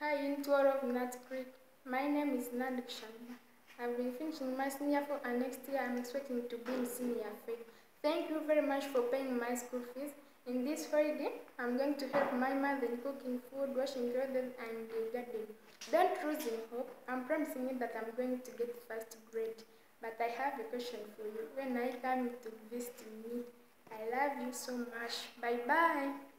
Hi, into all of Nat Creek. My name is Nandik Sharma. I've been finishing my senior 4 and next year I'm expecting to be in senior 5. Thank you very much for paying my school fees. In this holiday, I'm going to help my mother in cooking food, washing clothes, and gardening. Don't lose in hope. I'm promising you that I'm going to get first grade. But I have a question for you. When I come to visit me, I love you so much. Bye-bye.